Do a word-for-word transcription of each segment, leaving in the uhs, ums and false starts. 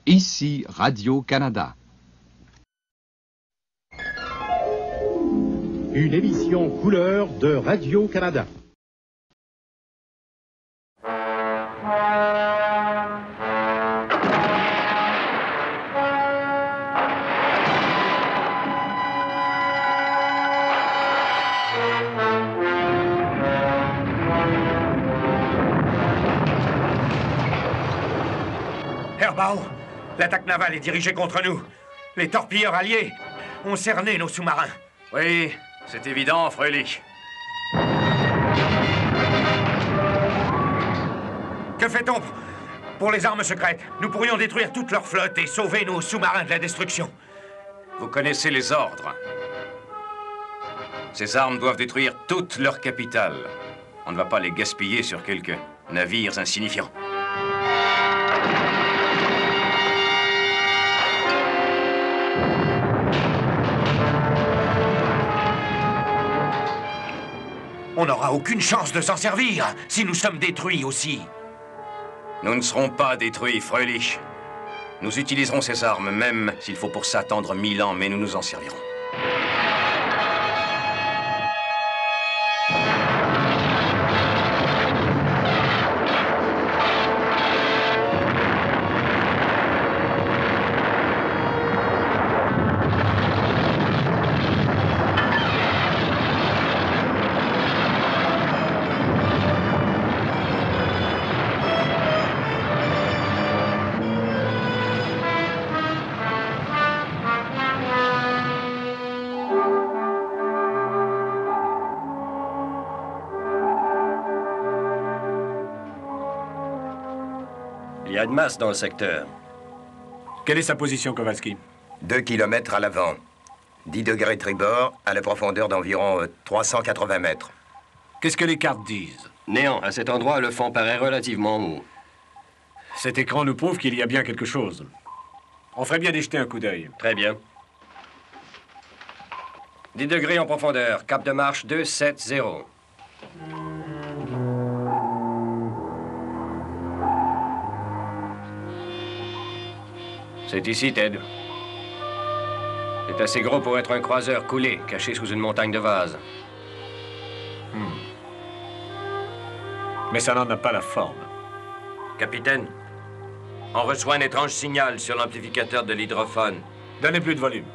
Ici Radio-Canada. Une émission couleur de Radio-Canada. Herbao, l'attaque navale est dirigée contre nous. Les torpilleurs alliés ont cerné nos sous-marins. Oui, c'est évident, Fröhlich. Que fait-on pour les armes secrètes? Nous pourrions détruire toute leur flotte et sauver nos sous-marins de la destruction. Vous connaissez les ordres. Ces armes doivent détruire toute leur capitale. On ne va pas les gaspiller sur quelques navires insignifiants. On n'aura aucune chance de s'en servir si nous sommes détruits aussi. Nous ne serons pas détruits, Fröhlich. Nous utiliserons ces armes, même s'il faut pour ça attendre mille ans, mais nous nous en servirons. Il y a de masse dans le secteur. Quelle est sa position, Kowalski? Deux kilomètres à l'avant. dix degrés tribord, à la profondeur d'environ euh, trois cent quatre-vingts mètres. Qu'est-ce que les cartes disent? Néant, à cet endroit, le fond paraît relativement mou. Cet écran nous prouve qu'il y a bien quelque chose. On ferait bien d'y jeter un coup d'œil. Très bien. dix degrés en profondeur, cap de marche deux sept zéro. C'est ici, Ted. C'est assez gros pour être un croiseur coulé, caché sous une montagne de vases. Hmm. Mais ça n'en a pas la forme. Capitaine, on reçoit un étrange signal sur l'amplificateur de l'hydrophone. Donnez plus de volume.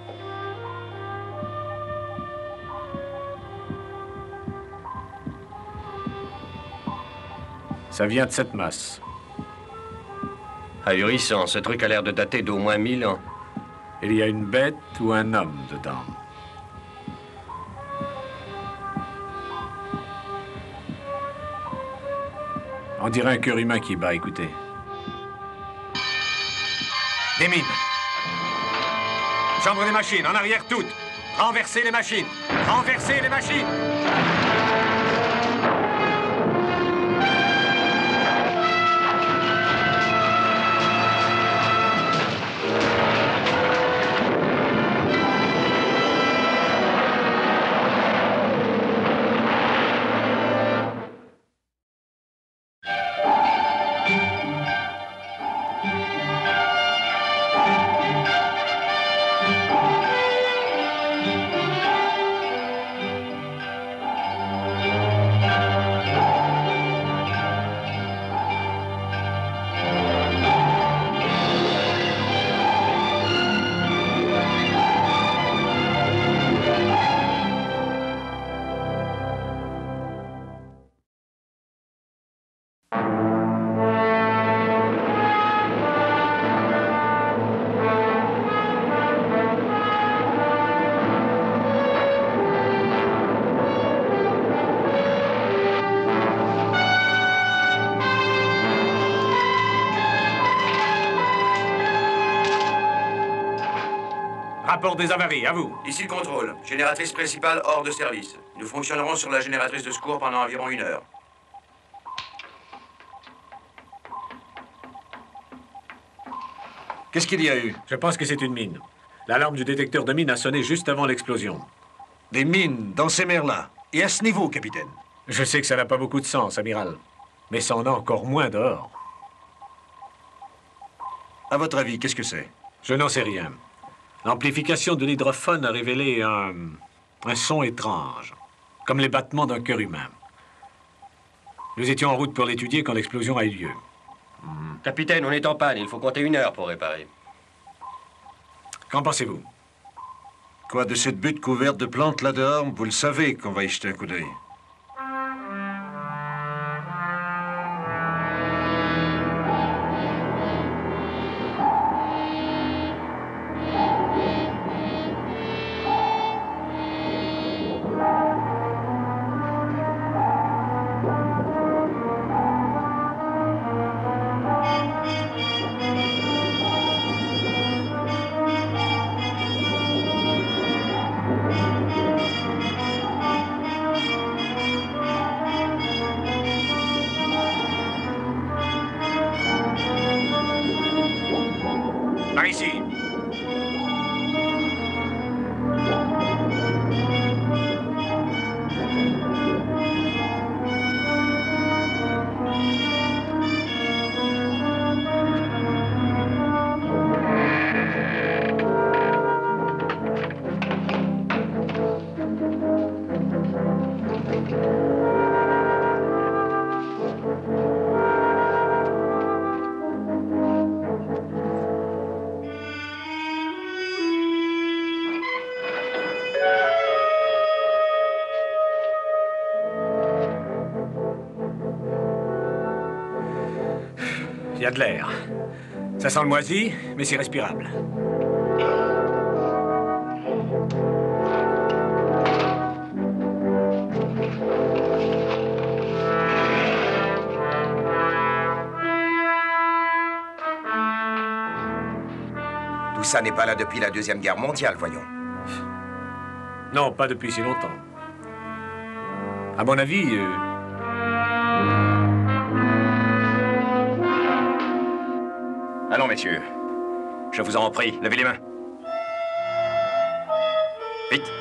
Ça vient de cette masse. Ahurissant, ce truc a l'air de dater d'au moins mille ans. Il y a une bête ou un homme dedans. On dirait un cœur humain qui bat, écoutez. Des mines. Chambre des machines, en arrière toutes. Renversez les machines. Renversez les machines. Rapport des avaries, à vous. Ici le contrôle. Génératrice principale hors de service. Nous fonctionnerons sur la génératrice de secours pendant environ une heure. Qu'est-ce qu'il y a eu? Je pense que c'est une mine. L'alarme du détecteur de mine a sonné juste avant l'explosion. Des mines dans ces mers-là. Et à ce niveau, capitaine. Je sais que ça n'a pas beaucoup de sens, amiral. Mais ça en a encore moins dehors. À votre avis, qu'est-ce que c'est? Je n'en sais rien. L'amplification de l'hydrophone a révélé un, un son étrange, comme les battements d'un cœur humain. Nous étions en route pour l'étudier quand l'explosion a eu lieu. Capitaine, on est en panne. Il faut compter une heure pour réparer. Qu'en pensez-vous? Quoi, de cette butte couverte de plantes là-dehors? Vous le savez qu'on va y jeter un coup d'œil. Par ici. Il y a de l'air. Ça sent le moisi, mais c'est respirable. Tout ça n'est pas là depuis la Deuxième Guerre mondiale, voyons. Non, pas depuis si longtemps. À mon avis, euh, Allons, messieurs. Je vous en prie, levez les mains. Vite.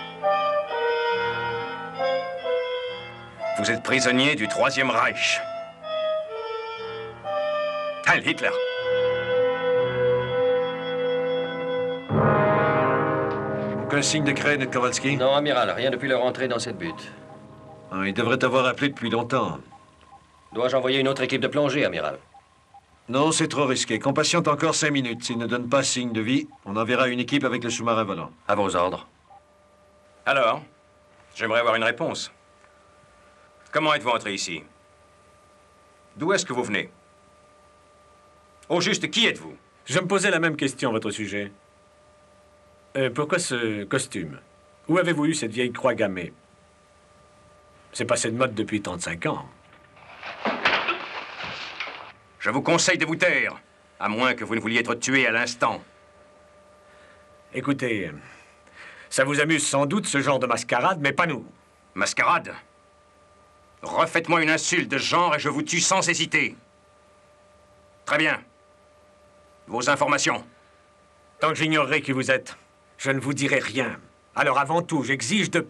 Vous êtes prisonnier du Troisième Reich. Heil Hitler. Aucun signe de Crane et de Kowalski? Non, amiral, rien depuis leur entrée dans cette butte. Ah, ils devraient avoir appelé depuis longtemps. Dois-je envoyer une autre équipe de plongée, amiral? Non, c'est trop risqué. Qu'on patiente encore cinq minutes. S'ils ne donnent pas signe de vie, on enverra une équipe avec le sous-marin volant. À vos ordres. Alors, j'aimerais avoir une réponse. Comment êtes-vous entré ici? D'où est-ce que vous venez? Au juste, qui êtes-vous? je me posais la même question à votre sujet. Euh, pourquoi ce costume? Où avez-vous eu cette vieille croix gammée? C'est passé de mode depuis trente-cinq ans. Je vous conseille de vous taire, à moins que vous ne vouliez être tué à l'instant. Écoutez, ça vous amuse sans doute ce genre de mascarade, mais pas nous. Mascarade? Refaites-moi une insulte de genre et je vous tue sans hésiter. Très bien. Vos informations. Tant que j'ignorerai qui vous êtes, je ne vous dirai rien. Alors avant tout, j'exige de...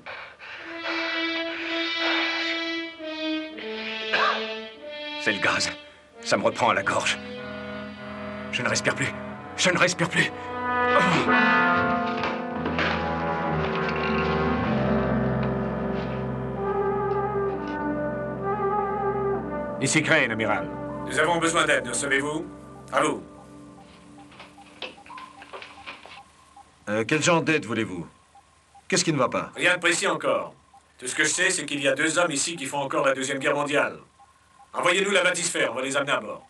C'est le gaz. Ça me reprend à la gorge. Je ne respire plus. Je ne respire plus. Oh. Ici Crane, amiral. Nous avons besoin d'aide, ne savez-vous? Allô? Euh, quel genre d'aide voulez-vous? Qu'est-ce qui ne va pas? Rien de précis encore. Tout ce que je sais, c'est qu'il y a deux hommes ici qui font encore la Deuxième Guerre mondiale. Envoyez-nous la bathysphère, on va les amener à bord.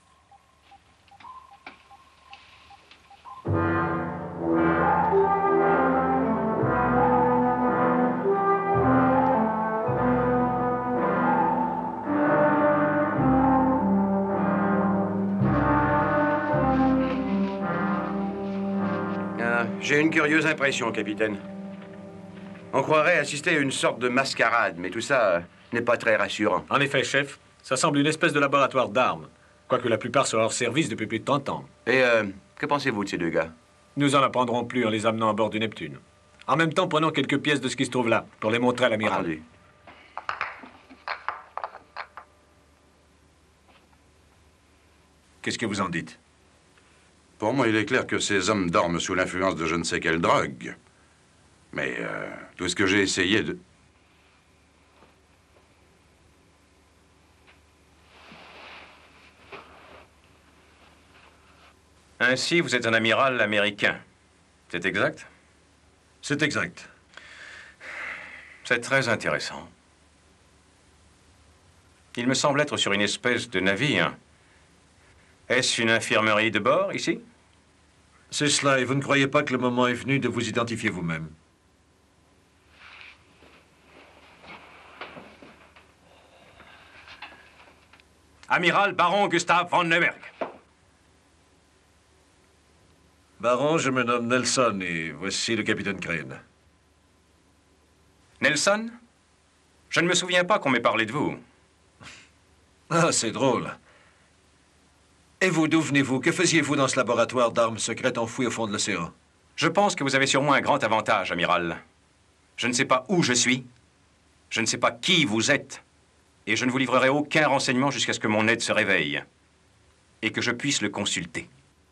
Ah, j'ai une curieuse impression, capitaine. On croirait assister à une sorte de mascarade, mais tout ça euh, n'est pas très rassurant. En effet, chef, ça semble une espèce de laboratoire d'armes, quoique la plupart soient hors service depuis plus de trente ans. Et euh, que pensez-vous de ces deux gars? Nous en apprendrons plus en les amenant à bord du Neptune. En même temps, prenons quelques pièces de ce qui se trouve là, pour les montrer à l'amiral. Entendu. Qu'est-ce que vous en dites? Pour moi, il est clair que ces hommes dorment sous l'influence de je ne sais quelle drogue. Mais euh, tout ce que j'ai essayé de... Ainsi, vous êtes un amiral américain. C'est exact? C'est exact. C'est très intéressant. Il me semble être sur une espèce de navire. Est-ce une infirmerie de bord, ici? C'est cela, et vous ne croyez pas que le moment est venu de vous identifier vous-même? Amiral Baron Gustav von Neuberg. Baron, je me nomme Nelson, et voici le capitaine Crane. Nelson? Je ne me souviens pas qu'on m'ait parlé de vous. Ah, c'est drôle. Et vous, d'où venez-vous? Que faisiez-vous dans ce laboratoire d'armes secrètes enfoui au fond de l'océan? Je pense que vous avez sur moi un grand avantage, amiral. Je ne sais pas où je suis. Je ne sais pas qui vous êtes. Et je ne vous livrerai aucun renseignement jusqu'à ce que mon aide se réveille. Et que je puisse le consulter.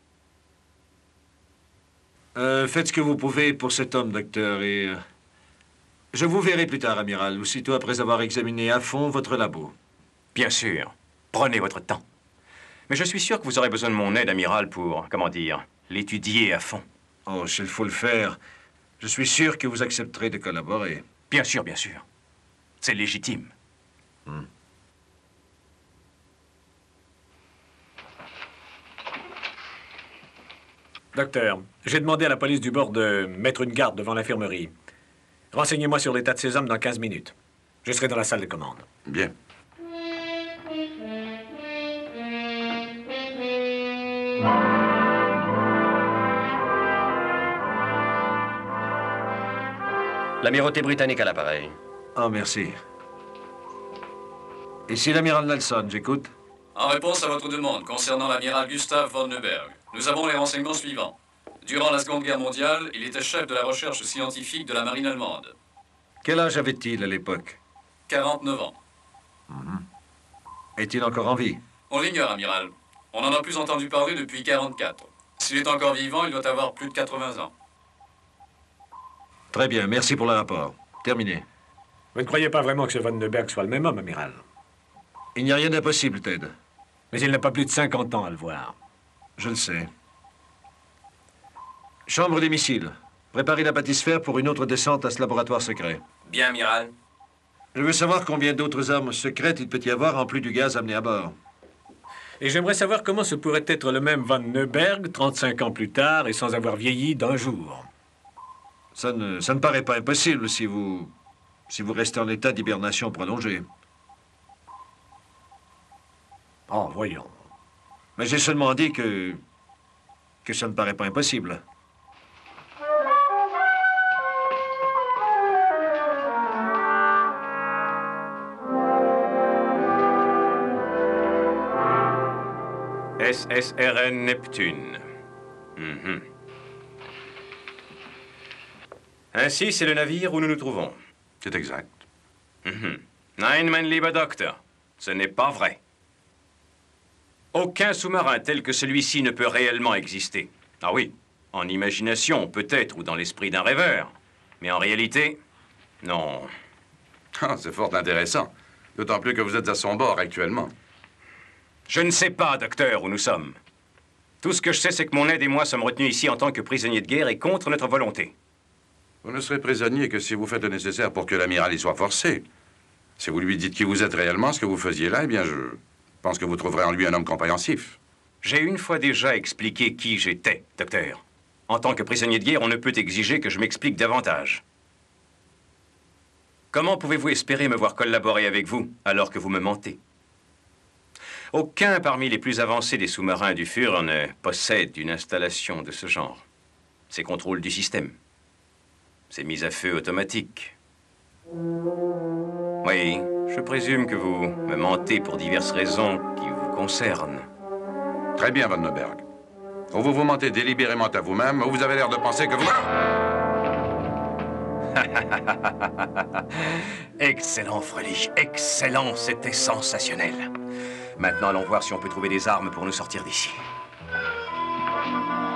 Euh, faites ce que vous pouvez pour cet homme, docteur, et... euh, je vous verrai plus tard, amiral, aussitôt après avoir examiné à fond votre labo. Bien sûr. Prenez votre temps. Mais je suis sûr que vous aurez besoin de mon aide, amiral, pour, comment dire, l'étudier à fond. Oh, s'il faut le faire, je suis sûr que vous accepterez de collaborer. Bien sûr, bien sûr. C'est légitime. Hmm. Docteur, j'ai demandé à la police du bord de mettre une garde devant l'infirmerie. Renseignez-moi sur l'état de ces hommes dans quinze minutes. Je serai dans la salle de commande. Bien. L'amirauté britannique à l'appareil. Ah, merci. Ici l'amiral Nelson, j'écoute. En réponse à votre demande concernant l'amiral Gustav von Neuberg, nous avons les renseignements suivants. Durant la Seconde Guerre mondiale, il était chef de la recherche scientifique de la marine allemande. Quel âge avait-il à l'époque? quarante-neuf ans. Mm-hmm. Est-il encore en vie? On l'ignore, amiral. On n'en a plus entendu parler depuis quarante-quatre. S'il est encore vivant, il doit avoir plus de quatre-vingts ans. Très bien, merci pour le rapport. Terminé. Vous ne croyez pas vraiment que ce Von Neuberg soit le même homme, amiral? Il n'y a rien d'impossible, Ted. Mais il n'a pas plus de cinquante ans à le voir. Je le sais. Chambre des missiles. Préparez la bâtisphère pour une autre descente à ce laboratoire secret. Bien, amiral. Je veux savoir combien d'autres armes secrètes il peut y avoir en plus du gaz amené à bord. Et j'aimerais savoir comment ce pourrait être le même Von Neuberg, trente-cinq ans plus tard, et sans avoir vieilli d'un jour. Ça ne, ça ne paraît pas impossible si vous... si vous restez en état d'hibernation prolongée. Oh, voyons. Mais j'ai seulement dit que... que ça ne paraît pas impossible. S S R N Neptune. Mm-hmm. Ainsi, c'est le navire où nous nous trouvons. C'est exact. Mm-hmm. Nein, mein lieber Docteur, ce n'est pas vrai. Aucun sous-marin tel que celui-ci ne peut réellement exister. Ah oui, en imagination, peut-être, ou dans l'esprit d'un rêveur. Mais en réalité, non. Ah, c'est fort intéressant. D'autant plus que vous êtes à son bord actuellement. Je ne sais pas, docteur, où nous sommes. Tout ce que je sais, c'est que mon aide et moi sommes retenus ici en tant que prisonniers de guerre et contre notre volonté. Vous ne serez prisonnier que si vous faites le nécessaire pour que l'amiral y soit forcé. Si vous lui dites qui vous êtes réellement, ce que vous faisiez là, eh bien, je pense que vous trouverez en lui un homme compréhensif. J'ai une fois déjà expliqué qui j'étais, docteur. En tant que prisonnier de guerre, on ne peut exiger que je m'explique davantage. Comment pouvez-vous espérer me voir collaborer avec vous alors que vous me mentez? Aucun parmi les plus avancés des sous-marins du Führer ne possède une installation de ce genre. C'est contrôle du système. C'est mise à feu automatique. Oui, je présume que vous me mentez pour diverses raisons qui vous concernent. Très bien, Von Neuberg. Ou vous vous mentez délibérément à vous-même, ou vous avez l'air de penser que vous... Excellent, Fröhlich, excellent, c'était sensationnel. Maintenant, allons voir si on peut trouver des armes pour nous sortir d'ici.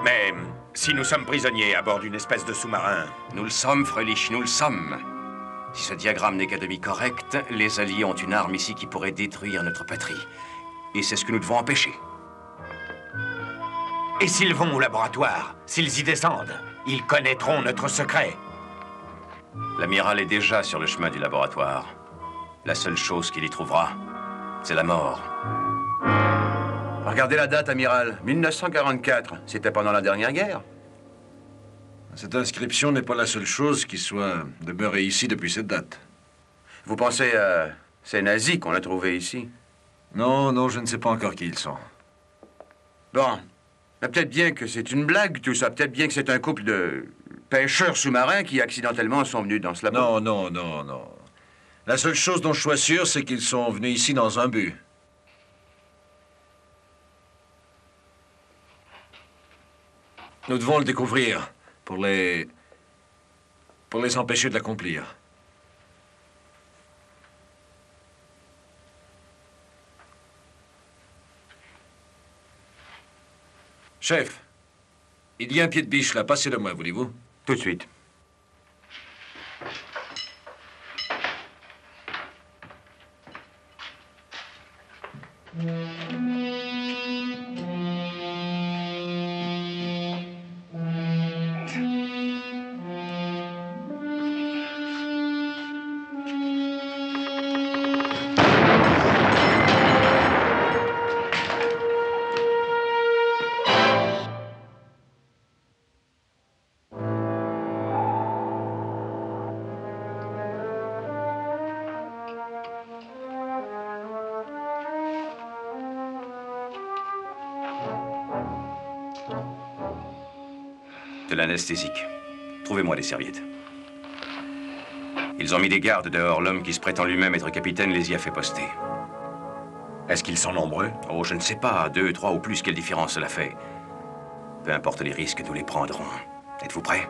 Mais si nous sommes prisonniers à bord d'une espèce de sous-marin... Nous le sommes, Frelich, nous le sommes. Si ce diagramme n'est qu'à demi correct, les Alliés ont une arme ici qui pourrait détruire notre patrie. Et c'est ce que nous devons empêcher. Et s'ils vont au laboratoire, s'ils y descendent, ils connaîtront notre secret. L'amiral est déjà sur le chemin du laboratoire. La seule chose qu'il y trouvera, c'est la mort. Regardez la date, amiral. mille neuf cent quarante-quatre. C'était pendant la dernière guerre. Cette inscription n'est pas la seule chose qui soit demeurée ici depuis cette date. Vous pensez à ces nazis qu'on a trouvés ici? Non, non, je ne sais pas encore qui ils sont. Bon. Peut-être bien que c'est une blague, tout ça. Peut-être bien que c'est un couple de pêcheurs sous-marins qui accidentellement sont venus dans ce labo. Non, non, non, non. La seule chose dont je sois sûr, c'est qu'ils sont venus ici dans un but. Nous devons le découvrir pour les... pour les empêcher de l'accomplir. Chef, il y a un pied de biche là, passez-le moi, voulez-vous? Tout de suite. De l'anesthésique. Trouvez-moi des serviettes. Ils ont mis des gardes dehors. L'homme qui se prétend lui-même être capitaine les y a fait poster. Est-ce qu'ils sont nombreux? Oh, je ne sais pas. Deux, trois ou plus, quelle différence cela fait? Peu importe les risques, nous les prendrons. Êtes-vous prêts?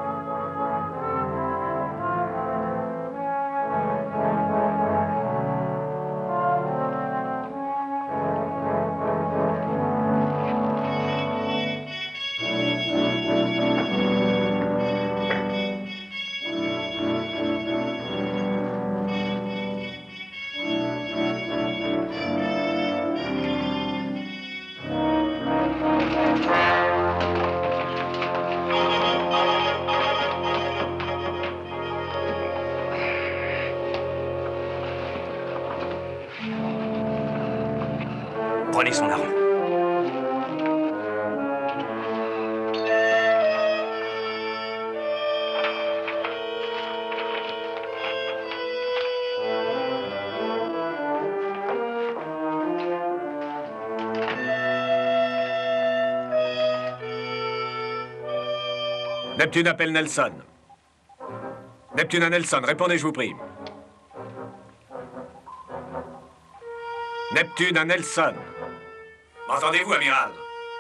Prenez son arme. Neptune appelle Nelson. Neptune à Nelson, répondez, je vous prie. Neptune à Nelson. M'entendez-vous, amiral?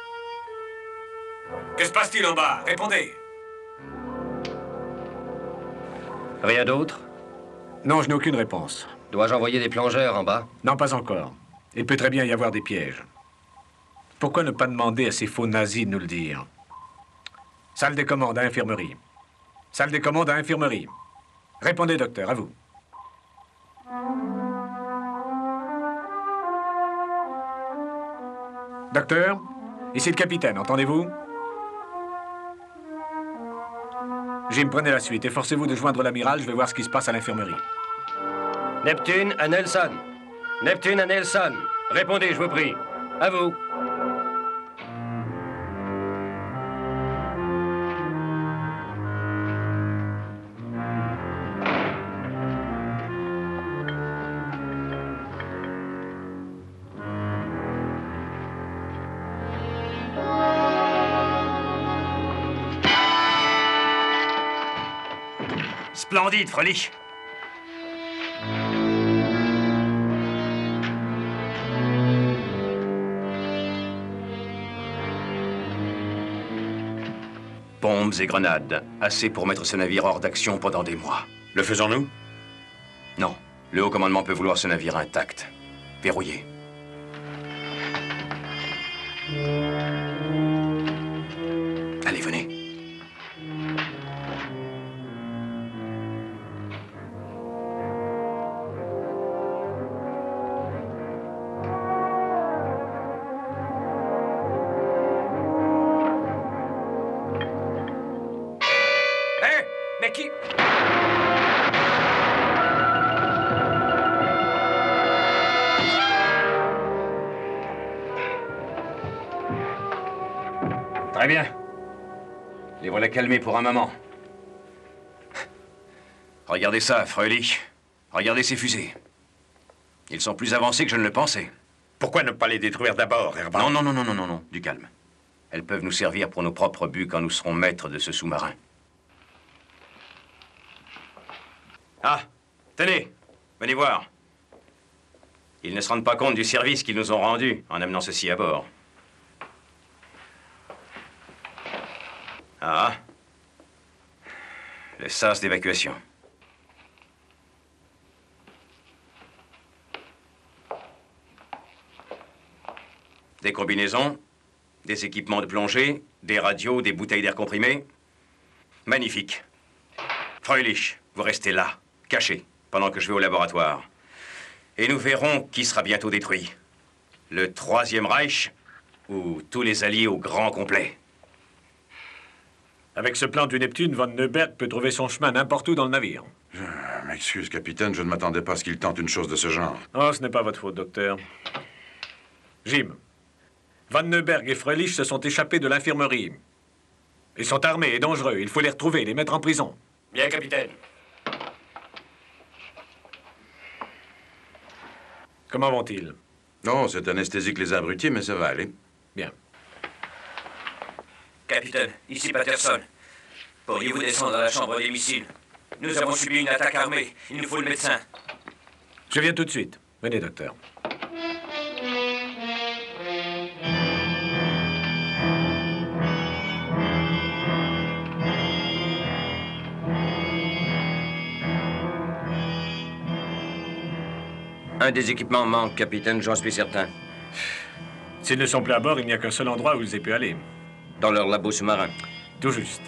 Que se passe-t-il en bas? Répondez. Rien d'autre? Non, je n'ai aucune réponse. Dois-je envoyer des plongeurs en bas? Non, pas encore. Il peut très bien y avoir des pièges. Pourquoi ne pas demander à ces faux nazis de nous le dire? Salle des commandes à infirmerie. Salle des commandes à infirmerie. Répondez, docteur, à vous. Docteur, ici le capitaine, entendez-vous? Jim, prenez la suite. Efforcez-vous de joindre l'amiral, je vais voir ce qui se passe à l'infirmerie. Neptune à Nelson. Neptune à Nelson. Répondez, je vous prie. À vous. Splendide, Frelich. Bombes et grenades. Assez pour mettre ce navire hors d'action pendant des mois. Le faisons-nous? Non. Le haut commandement peut vouloir ce navire intact. Verrouillé. avec qui? Très bien. Les voilà calmés pour un moment. Regardez ça, Fröhlich. Regardez ces fusées. Ils sont plus avancés que je ne le pensais. Pourquoi ne pas les détruire d'abord, Hermann? Non, non, non, non, non, non, non, du calme. Elles peuvent nous servir pour nos propres buts quand nous serons maîtres de ce sous-marin. Ah, tenez, venez voir. Ils ne se rendent pas compte du service qu'ils nous ont rendu en amenant ceci à bord. Ah, le sas d'évacuation. Des combinaisons, des équipements de plongée, des radios, des bouteilles d'air comprimé. Magnifique. Fröhlich, vous restez là, caché, pendant que je vais au laboratoire. Et nous verrons qui sera bientôt détruit. Le Troisième Reich ou tous les alliés au grand complet. Avec ce plan du Neptune, Von Neuberg peut trouver son chemin n'importe où dans le navire. Je m'excuse, capitaine, je ne m'attendais pas à ce qu'il tente une chose de ce genre. Oh, ce n'est pas votre faute, docteur. Jim, Von Neuberg et Fröhlich se sont échappés de l'infirmerie. Ils sont armés et dangereux. Il faut les retrouver et les mettre en prison. Bien, capitaine. Comment vont-ils? Non, c'est anesthésique les abrutis, mais ça va aller. Bien. Capitaine, ici Patterson. Pourriez-vous descendre à la chambre des missiles? Nous avons subi une attaque armée. Il nous faut le médecin. Je viens tout de suite. Venez, docteur. Un des équipements manque, capitaine, j'en suis certain. S'ils ne sont plus à bord, il n'y a qu'un seul endroit où ils aient pu aller. Dans leur labo sous-marin. Tout juste.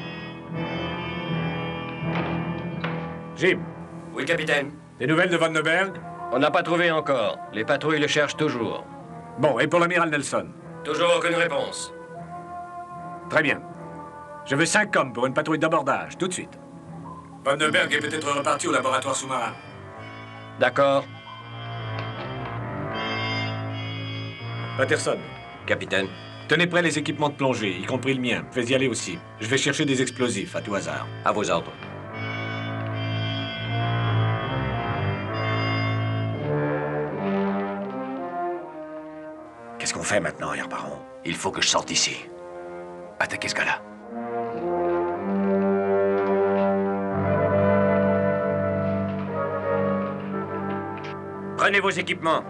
Jim. Oui, capitaine. Des nouvelles de Von Neuberg? On n'a pas trouvé encore. Les patrouilles le cherchent toujours. Bon, et pour l'amiral Nelson? Toujours aucune réponse. Très bien. Je veux cinq hommes pour une patrouille d'abordage, tout de suite. Von Neuberg est peut-être reparti au laboratoire sous-marin. D'accord. Patterson. Capitaine. Tenez prêt les équipements de plongée, y compris le mien. Faites-y aller aussi. Je vais chercher des explosifs, à tout hasard. À vos ordres. Qu'est-ce qu'on fait maintenant, Herr Baron? Il faut que je sorte d'ici. Attaquez ce gars-là. Prenez vos équipements.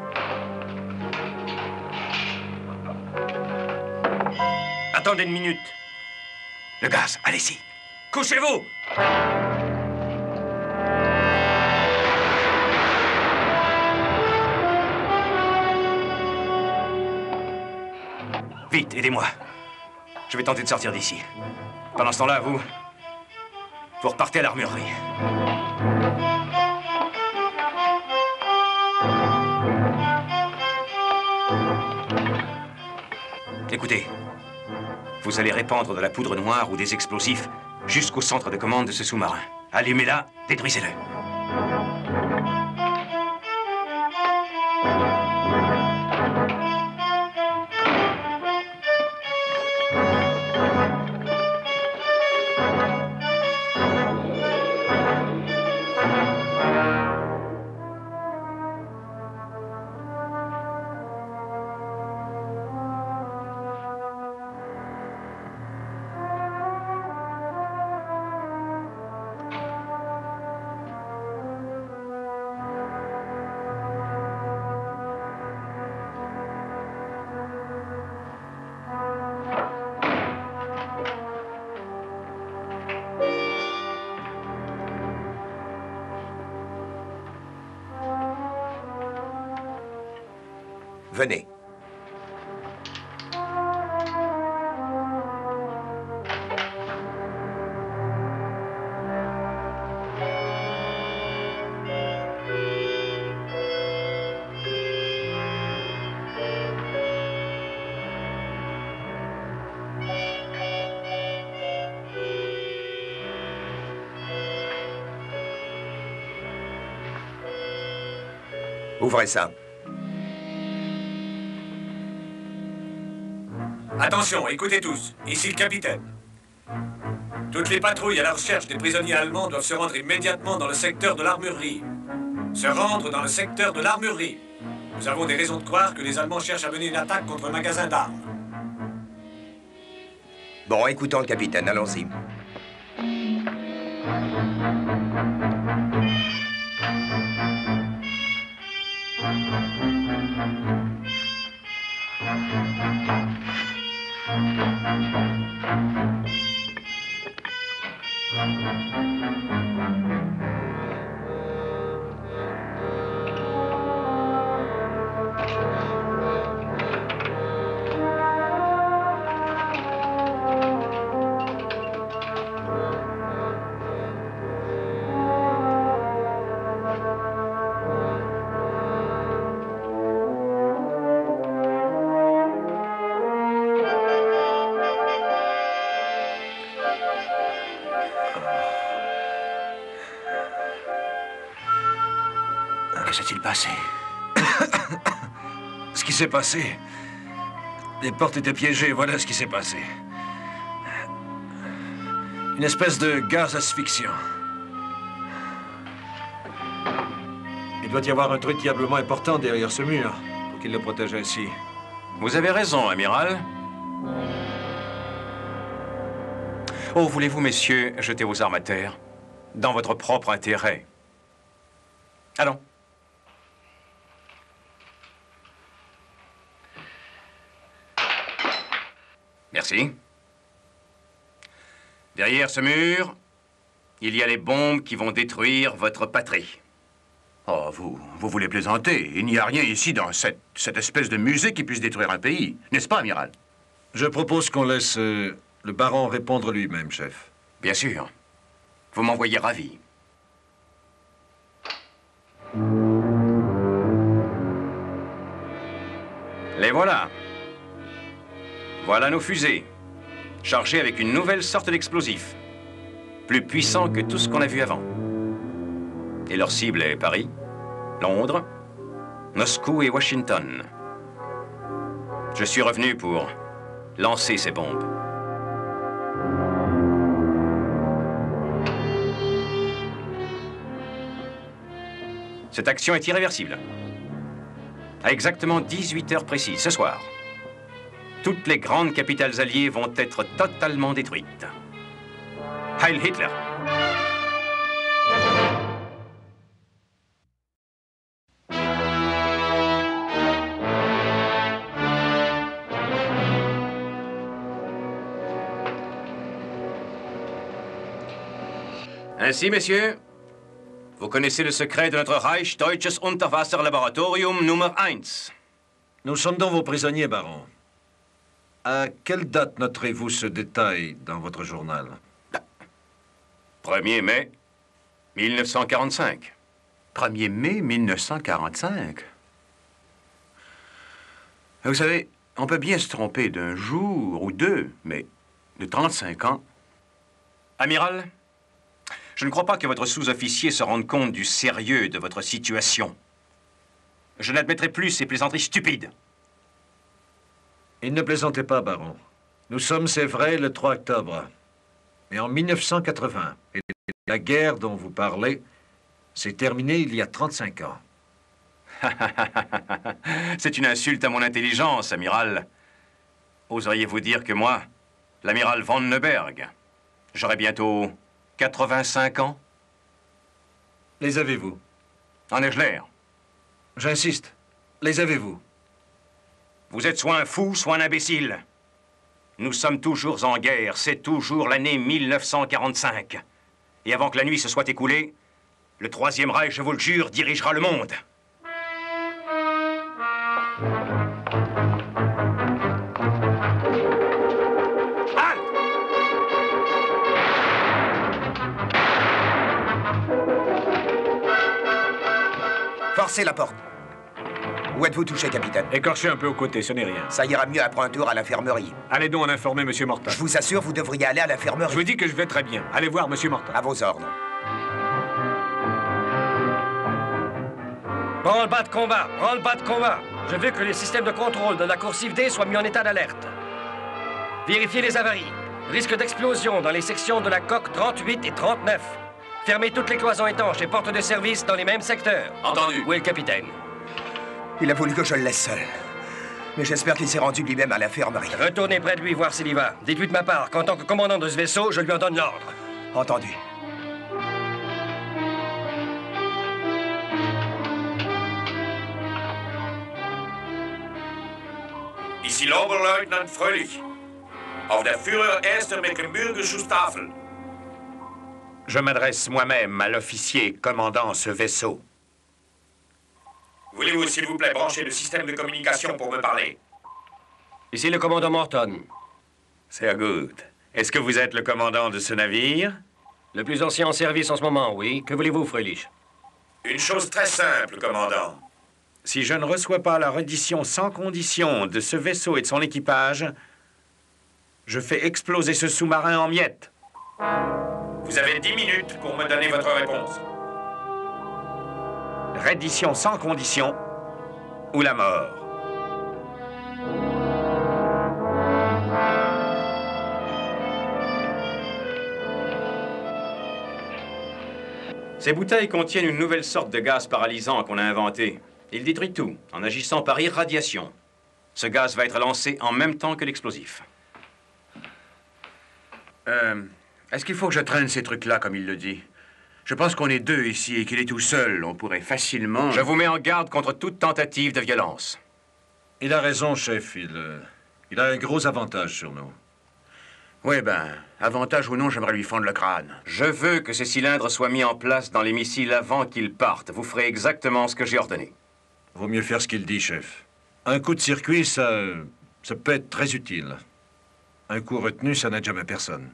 Attendez une minute. Le gaz, allez-y. Couchez-vous! Vite, aidez-moi. Je vais tenter de sortir d'ici. Pendant ce temps-là, vous... Vous repartez à l'armurerie. Écoutez, vous allez répandre de la poudre noire ou des explosifs jusqu'au centre de commande de ce sous-marin. Allumez-la, détruisez-le. Venez. Ouvrez ça. Attention, écoutez tous. Ici le capitaine. Toutes les patrouilles à la recherche des prisonniers allemands doivent se rendre immédiatement dans le secteur de l'armurerie. Se rendre dans le secteur de l'armurerie. Nous avons des raisons de croire que les Allemands cherchent à mener une attaque contre un magasin d'armes. Bon, écoutons le capitaine, allons-y. Que s'est-il passé? Ce qui s'est passé... Les portes étaient piégées, voilà ce qui s'est passé. Une espèce de gaz asphyxiant. Il doit y avoir un truc diablement important derrière ce mur pour qu'il le protège ainsi. Vous avez raison, amiral. Oh, voulez-vous, messieurs, jeter vos armes à terre? Dans votre propre intérêt. Allons. Merci. Derrière ce mur, il y a les bombes qui vont détruire votre patrie. Oh, vous, vous voulez plaisanter. Il n'y a rien ici dans cette, cette espèce de musée qui puisse détruire un pays. N'est-ce pas, amiral? Je propose qu'on laisse euh, le baron répondre lui-même, chef. Bien sûr. Vous m'envoyez ravi. Les voilà. Voilà nos fusées, chargées avec une nouvelle sorte d'explosif, plus puissant que tout ce qu'on a vu avant. Et leur cible est Paris, Londres, Moscou et Washington. Je suis revenu pour lancer ces bombes. Cette action est irréversible. À exactement dix-huit heures précises, ce soir, toutes les grandes capitales alliées vont être totalement détruites. Heil Hitler! Ainsi, messieurs, vous connaissez le secret de notre Reich Deutsches Unterwasserlaboratorium Nummer un. Nous sommes donc vos prisonniers, baron. À quelle date noterez-vous ce détail dans votre journal? premier mai mille neuf cent quarante-cinq. premier mai mille neuf cent quarante-cinq. Vous savez, on peut bien se tromper d'un jour ou deux, mais de trente-cinq ans... Amiral, je ne crois pas que votre sous-officier se rende compte du sérieux de votre situation. Je n'admettrai plus ces plaisanteries stupides. Il ne plaisantez pas, baron. Nous sommes, c'est vrai, le trois octobre. Mais en mille neuf cent quatre-vingts. Et la guerre dont vous parlez s'est terminée il y a trente-cinq ans. C'est une insulte à mon intelligence, amiral. Oseriez-vous dire que moi, l'amiral von Neuberg, j'aurai bientôt quatre-vingt-cinq ans? Les avez-vous? En ai-je l'air? J'insiste. Les avez-vous? Vous êtes soit un fou, soit un imbécile. Nous sommes toujours en guerre. C'est toujours l'année mille neuf cent quarante-cinq. Et avant que la nuit se soit écoulée, le Troisième Reich, je vous le jure, dirigera le monde. Forcez la porte. Où êtes-vous touché, capitaine? Écorché un peu aux côtés, ce n'est rien. Ça ira mieux après un tour à l'infirmerie. Allez donc en informer M. Morton. Je vous assure, vous devriez aller à l'infirmerie. Je vous dis que je vais très bien. Allez voir M. Morton. À vos ordres. Branle-bas de combat, branle-bas de combat. Je veux que les systèmes de contrôle de la coursive D soient mis en état d'alerte. Vérifiez les avaries. Risque d'explosion dans les sections de la coque trente-huit et trente-neuf. Fermez toutes les cloisons étanches et portes de service dans les mêmes secteurs. Entendu. Où est le capitaine? Il a voulu que je le laisse seul. Mais j'espère qu'il s'est rendu lui-même à l'infirmerie. Retournez près de lui voir s'il y va. Dites-lui de ma part qu'en tant que commandant de ce vaisseau, je lui en donne l'ordre. Entendu. Ici l'Oberleutnant Fröhlich. Auf der Führer erster Mecklenburger-Schutztafel. Je m'adresse moi-même à l'officier commandant ce vaisseau. Voulez-vous, s'il vous plaît, brancher le système de communication pour me parler? Ici le commandant Morton. Sehr gut. Est-ce que vous êtes le commandant de ce navire? Le plus ancien en service en ce moment, oui. Que voulez-vous, Fröhlich? Une chose très simple, commandant. Si je ne reçois pas la reddition sans condition de ce vaisseau et de son équipage, je fais exploser ce sous-marin en miettes. Vous avez dix minutes pour me donner votre réponse. Reddition sans condition ou la mort. Ces bouteilles contiennent une nouvelle sorte de gaz paralysant qu'on a inventé. Il détruit tout, en agissant par irradiation. Ce gaz va être lancé en même temps que l'explosif. Euh, est-ce qu'il faut que je traîne ces trucs-là, comme il le dit? Je pense qu'on est deux ici et qu'il est tout seul. On pourrait facilement... Je vous mets en garde contre toute tentative de violence. Il a raison, chef. Il, euh, il a un gros avantage sur nous. Oui, ben, avantage ou non, j'aimerais lui fendre le crâne. Je veux que ces cylindres soient mis en place dans les missiles avant qu'ils partent. Vous ferez exactement ce que j'ai ordonné. Vaut mieux faire ce qu'il dit, chef. Un coup de circuit, ça, ça peut être très utile. Un coup retenu, ça n'aide jamais personne.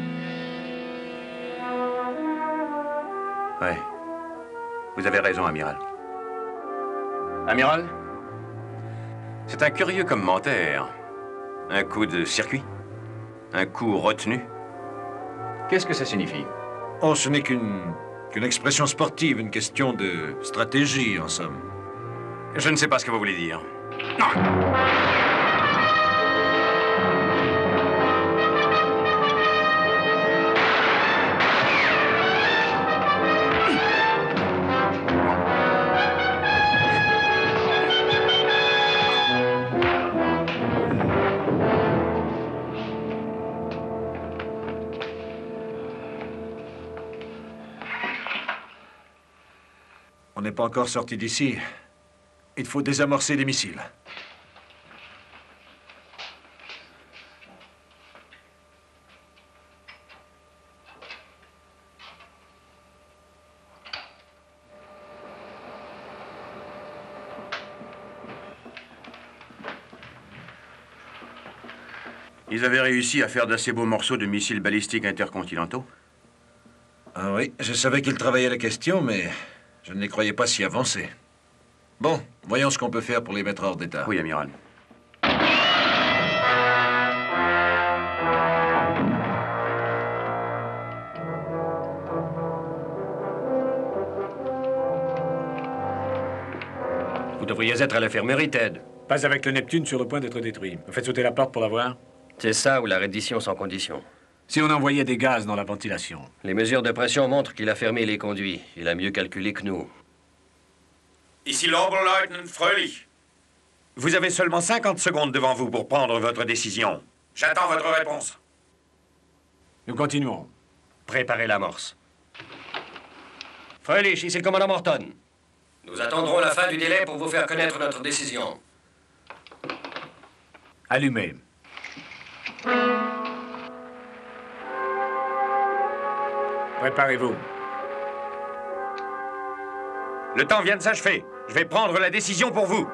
Ouais. Vous avez raison, amiral. Amiral, c'est un curieux commentaire. Un coup de circuit? Un coup retenu? Qu'est-ce que ça signifie? Oh, ce n'est qu'une qu'une expression sportive, une question de stratégie, en somme. Je ne sais pas ce que vous voulez dire. On n'est pas encore sorti d'ici. Il faut désamorcer les missiles. Ils avaient réussi à faire d'assez beaux morceaux de missiles balistiques intercontinentaux? Ah oui, je savais qu'ils travaillaient la question, mais je ne les croyais pas si avancés. Bon, voyons ce qu'on peut faire pour les mettre hors d'état. Oui, amiral. Vous devriez être à l'infirmerie, Ted. Pas avec le Neptune sur le point d'être détruit. Vous faites sauter la porte pour la voir? C'est ça ou la reddition sans condition. Si on envoyait des gaz dans la ventilation. Les mesures de pression montrent qu'il a fermé les conduits. Il a mieux calculé que nous. Ici l'Oberleutnant Fröhlich. Vous avez seulement cinquante secondes devant vous pour prendre votre décision. J'attends votre réponse. Nous continuons. Préparez l'amorce. Fröhlich, ici le commandant Morton. Nous attendrons la fin du délai pour vous faire connaître notre décision. Allumez. Préparez-vous. Le temps vient de s'achever. Je vais prendre la décision pour vous.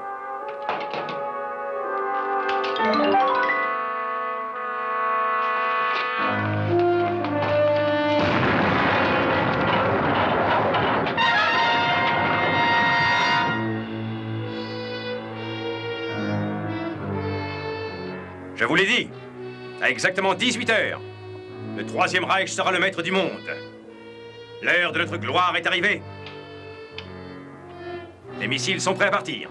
Je vous l'ai dit, à exactement dix-huit heures, le Troisième Reich sera le maître du monde. L'heure de notre gloire est arrivée. Les missiles sont prêts à partir.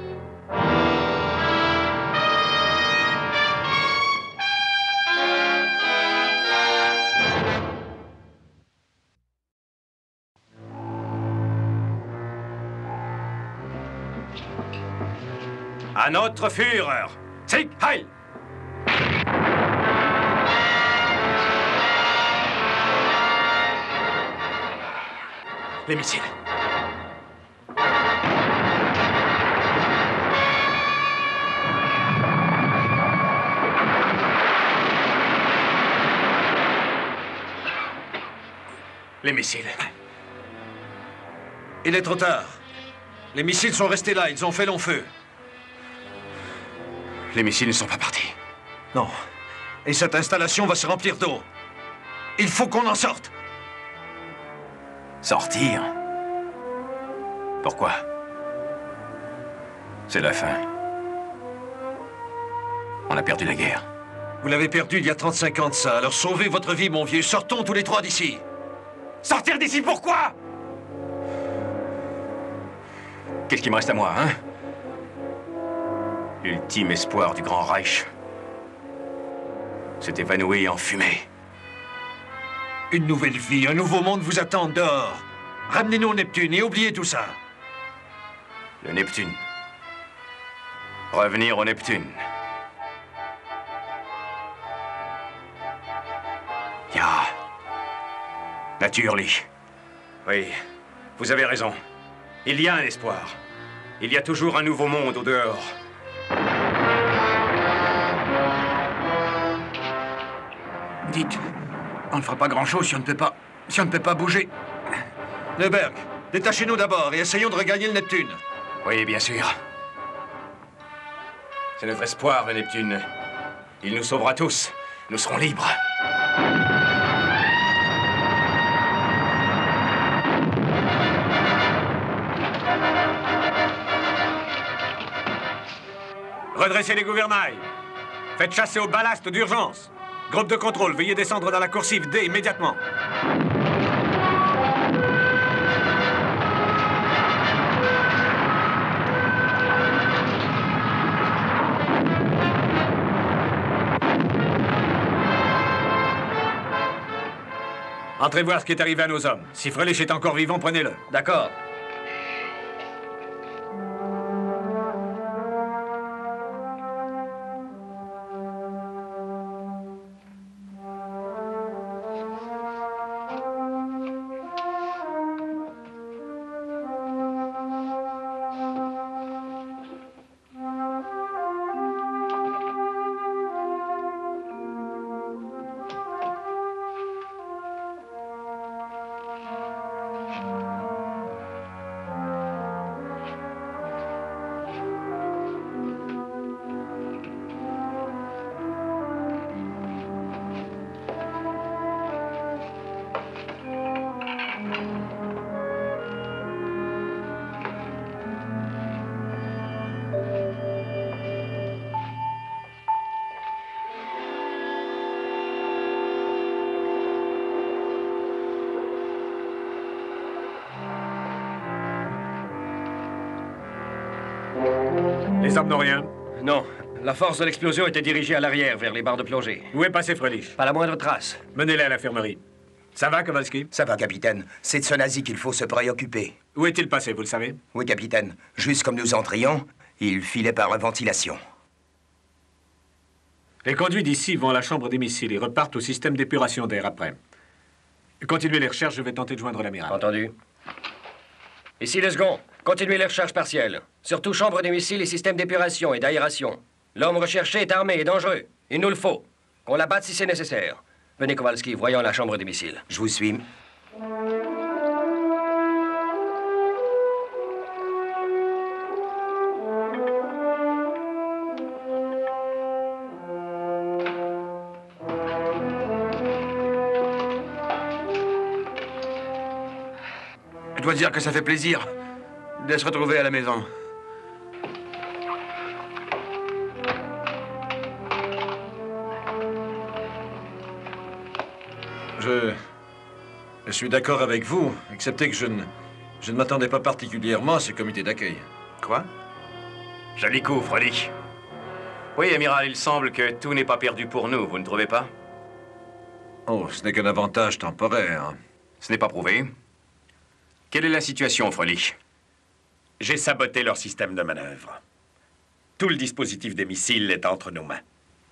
À notre Führer! Sieg Heil! Les missiles. Les missiles. Il est trop tard. Les missiles sont restés là, ils ont fait long feu. Les missiles ne sont pas partis. Non. Et cette installation va se remplir d'eau. Il faut qu'on en sorte. Sortir? Pourquoi? C'est la fin. On a perdu la guerre. Vous l'avez perdu il y a trente-cinq ans de ça, alors sauvez votre vie, mon vieux. Sortons tous les trois d'ici. Sortir d'ici, pourquoi? Qu'est-ce qui me reste à moi, hein? L'ultime espoir du Grand Reich s'est évanoui en fumée. Une nouvelle vie, un nouveau monde vous attend dehors. Ramenez-nous au Neptune et oubliez tout ça. Le Neptune. Revenir au Neptune. Ja. Natürlich. Oui, vous avez raison. Il y a un espoir. Il y a toujours un nouveau monde au dehors. Dites, on ne fera pas grand-chose si on ne peut pas... si on ne peut pas bouger. Neuberg, détachez-nous d'abord et essayons de regagner le Neptune. Oui, bien sûr. C'est notre espoir, le Neptune. Il nous sauvera tous. Nous serons libres. Redressez les gouvernails. Faites chasser au ballast d'urgence. Groupe de contrôle, veuillez descendre dans la coursive D immédiatement. Entrez voir ce qui est arrivé à nos hommes. Si Frelich est encore vivant, prenez-le. D'accord. Les hommes n'ont rien? Non. La force de l'explosion était dirigée à l'arrière, vers les barres de plongée. Où est passé Frelich? Pas la moindre trace. Menez-les à l'infirmerie. Ça va, Kowalski? Ça va, capitaine. C'est de ce nazi qu'il faut se préoccuper. Où est-il passé, vous le savez? Oui, capitaine. Juste comme nous entrions, il filait par la ventilation. Les conduits d'ici vont à la chambre des missiles et repartent au système d'épuration d'air après. Continuez les recherches, je vais tenter de joindre l'amiral. Entendu. Ici le second. Continuez les recherches partielles. Surtout chambre des missiles et système d'épuration et d'aération. L'homme recherché est armé et dangereux. Il nous le faut. Qu'on l'abatte si c'est nécessaire. Venez, Kowalski, voyons la chambre des missiles. Je vous suis. Je dois dire que ça fait plaisir de se retrouver à la maison. Je... Je suis d'accord avec vous, excepté que je ne... Je ne m'attendais pas particulièrement à ce comité d'accueil. Quoi? Joli coup, Frölich. Oui, amiral, il semble que tout n'est pas perdu pour nous, vous ne trouvez pas? Oh, ce n'est qu'un avantage temporaire. Ce n'est pas prouvé. Quelle est la situation, Frölich? J'ai saboté leur système de manœuvre. Tout le dispositif des missiles est entre nos mains.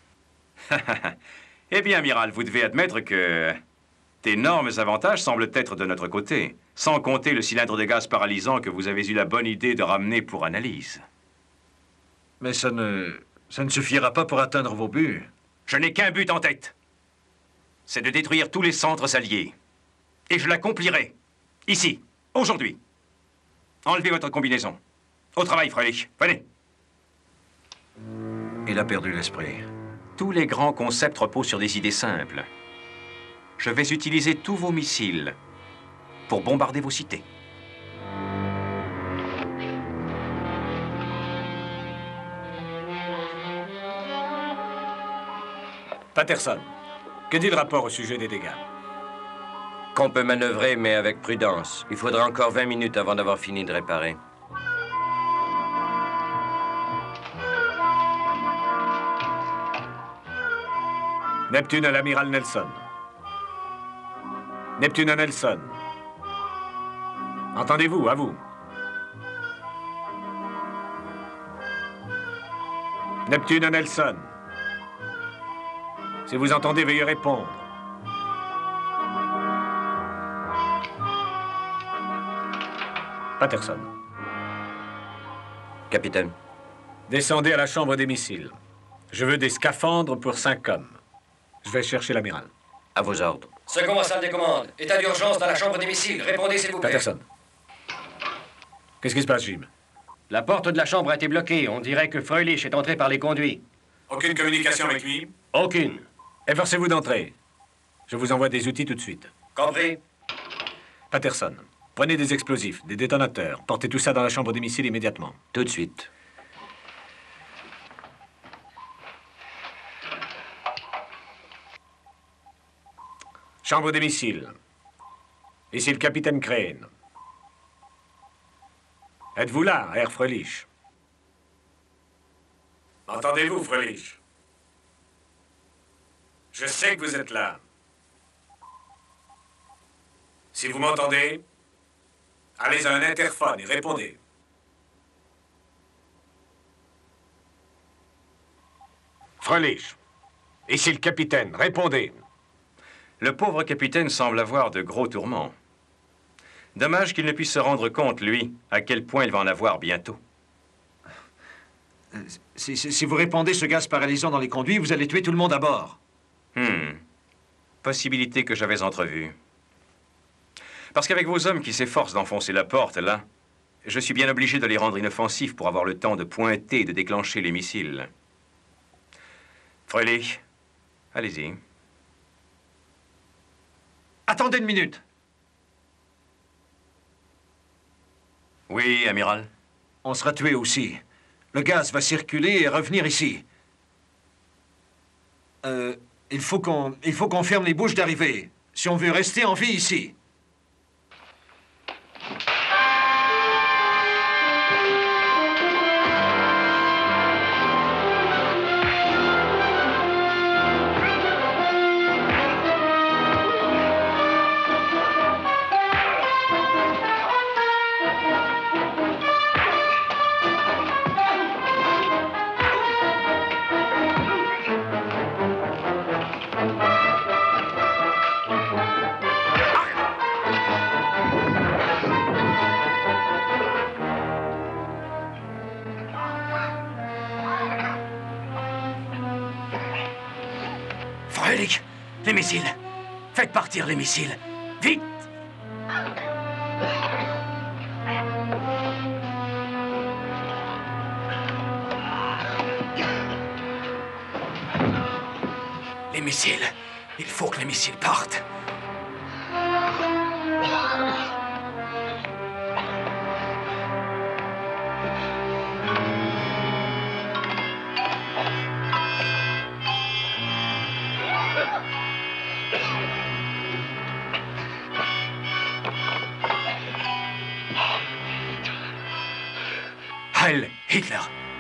Eh bien, amiral, vous devez admettre que d'énormes avantages semblent être de notre côté, sans compter le cylindre de gaz paralysant que vous avez eu la bonne idée de ramener pour analyse. Mais ça ne... ça ne suffira pas pour atteindre vos buts. Je n'ai qu'un but en tête. C'est de détruire tous les centres alliés. Et je l'accomplirai. Ici, aujourd'hui. Enlevez votre combinaison. Au travail, Frölich. Venez. Il a perdu l'esprit. Tous les grands concepts reposent sur des idées simples. Je vais utiliser tous vos missiles pour bombarder vos cités. Patterson, que dit le rapport au sujet des dégâts? Qu'on peut manœuvrer, mais avec prudence. Il faudra encore vingt minutes avant d'avoir fini de réparer. Neptune à l'amiral Nelson. Neptune à Nelson. Entendez-vous, à vous. Neptune à Nelson. Si vous entendez, veuillez répondre. Patterson. Capitaine. Descendez à la chambre des missiles. Je veux des scaphandres pour cinq hommes. Je vais chercher l'amiral. À vos ordres. Second à salle des commandes. État d'urgence dans la chambre des missiles. Répondez, s'il vous plaît. Patterson. Qu'est-ce qui se passe, Jim? La porte de la chambre a été bloquée. On dirait que Frölich est entré par les conduits. Aucune communication avec lui? Aucune. Efforcez-vous d'entrer. Je vous envoie des outils tout de suite. Compris. Patterson, prenez des explosifs, des détonateurs. Portez tout ça dans la chambre des missiles immédiatement. Tout de suite. Chambre des missiles. Ici le capitaine Crane. Êtes-vous là, Herr Frölich? Entendez-vous, Frölich? Je sais que vous êtes là. Si vous m'entendez, allez à un interphone et répondez. Frölich. Ici le capitaine. Répondez. Le pauvre capitaine semble avoir de gros tourments. Dommage qu'il ne puisse se rendre compte, lui, à quel point il va en avoir bientôt. Si, si, si vous répandez ce gaz paralysant dans les conduits, vous allez tuer tout le monde à bord. Hmm. Possibilité que j'avais entrevue. Parce qu'avec vos hommes qui s'efforcent d'enfoncer la porte, là, je suis bien obligé de les rendre inoffensifs pour avoir le temps de pointer et de déclencher les missiles. Frölich, allez-y. Attendez une minute. Oui, amiral. On sera tué aussi. Le gaz va circuler et revenir ici. Euh, il faut qu'on, il faut qu'on ferme les bouches d'arrivée, si on veut rester en vie ici. Frölich, les missiles. Faites partir les missiles. Vite! Les missiles. Il faut que les missiles partent. Heil Hitler!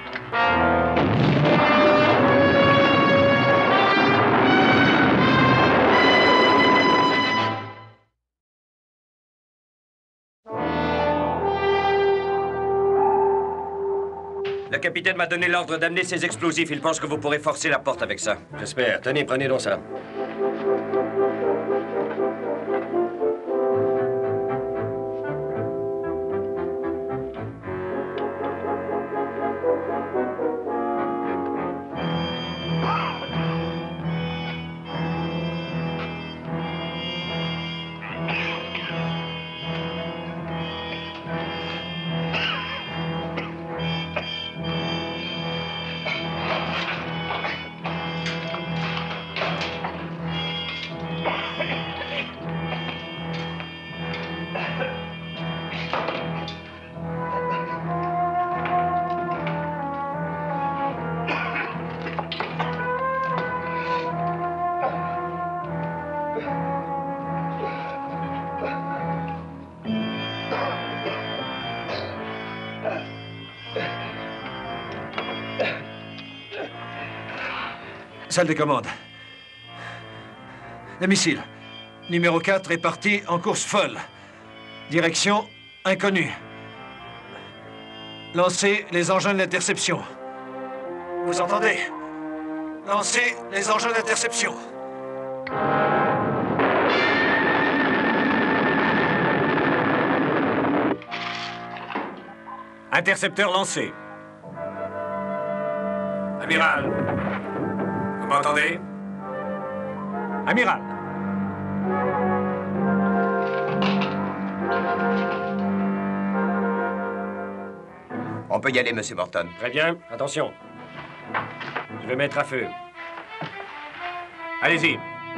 Le capitaine m'a donné l'ordre d'amener ces explosifs. Il pense que vous pourrez forcer la porte avec ça. J'espère. Tenez, prenez donc ça. Salle des commandes. Les missiles. Numéro quatre est parti en course folle. Direction inconnue. Lancez les engins d'interception. Vous entendez? Lancez les engins d'interception. Intercepteur lancé. Amiral. Vous m'entendez? Amiral. On peut y aller, Monsieur Morton. Très bien. Attention. Je vais mettre à feu. Allez-y.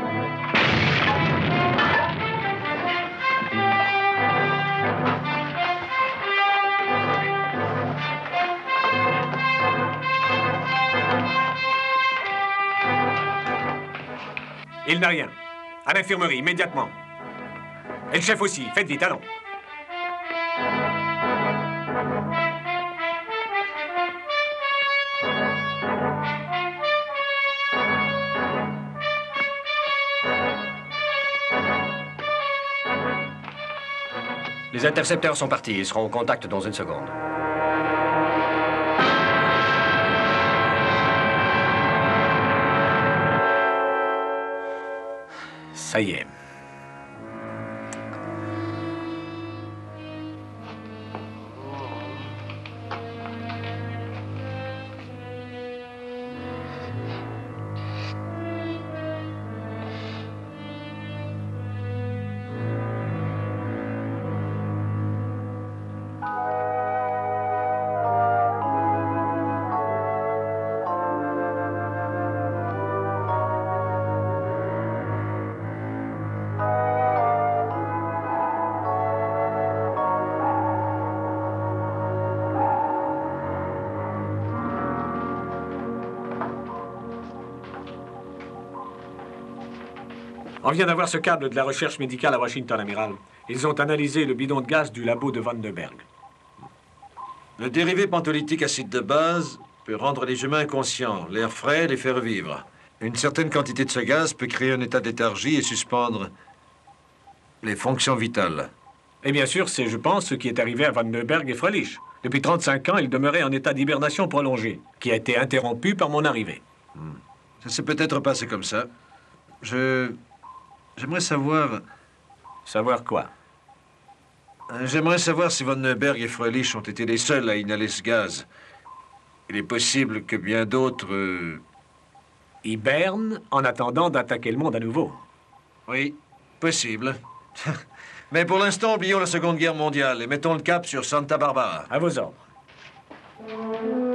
Il n'a rien. À l'infirmerie, immédiatement. Et le chef aussi. Faites vite, allons. Les intercepteurs sont partis. Ils seront au contact dans une seconde. Ça y est. On vient d'avoir ce câble de la recherche médicale à Washington, amiral. Ils ont analysé le bidon de gaz du labo de Vandenberg. Le dérivé pentholytique acide de base peut rendre les humains inconscients, l'air frais les faire vivre. Une certaine quantité de ce gaz peut créer un état de léthargie et suspendre les fonctions vitales. Et bien sûr, c'est, je pense, ce qui est arrivé à Vandenberg et Freilich. Depuis trente-cinq ans, ils demeuraient en état d'hibernation prolongée, qui a été interrompu par mon arrivée. Hmm. Ça s'est peut-être passé comme ça. Je... J'aimerais savoir... Savoir quoi? Euh, J'aimerais savoir si Vandenberg et Freilich ont été les seuls à inhaler ce gaz. Il est possible que bien d'autres... Euh... hibernent en attendant d'attaquer le monde à nouveau. Oui, possible. Mais pour l'instant, oublions la Seconde Guerre mondiale et mettons le cap sur Santa Barbara. À vos ordres.